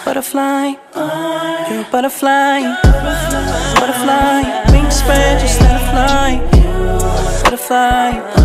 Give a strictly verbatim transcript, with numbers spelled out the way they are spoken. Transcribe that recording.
Butterfly, you're a butterfly. Butterfly, wingspread, just let it fly. Butterfly.